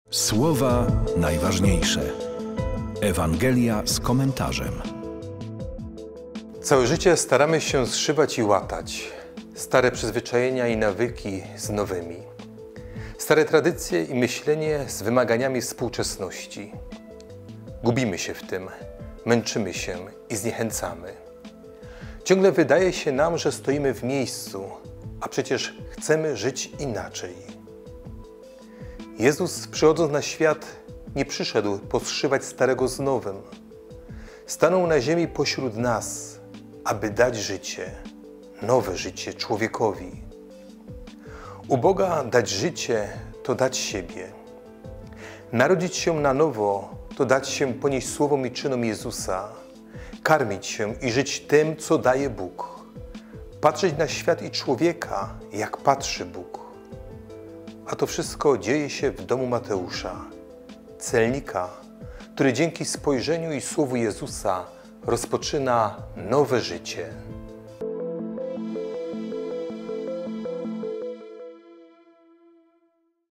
Słowa najważniejsze. Ewangelia z komentarzem. Całe życie staramy się zszywać i łatać stare przyzwyczajenia i nawyki z nowymi, stare tradycje i myślenie z wymaganiami współczesności. Gubimy się w tym, męczymy się i zniechęcamy. Ciągle wydaje się nam, że stoimy w miejscu, a przecież chcemy żyć inaczej. Jezus, przychodząc na świat, nie przyszedł poszywać starego z nowym. Stanął na ziemi pośród nas, aby dać życie, nowe życie człowiekowi. U Boga dać życie to dać siebie. Narodzić się na nowo to dać się ponieść słowom i czynom Jezusa, karmić się i żyć tym, co daje Bóg. Patrzeć na świat i człowieka, jak patrzy Bóg. A to wszystko dzieje się w domu Mateusza, celnika, który dzięki spojrzeniu i słowu Jezusa rozpoczyna nowe życie.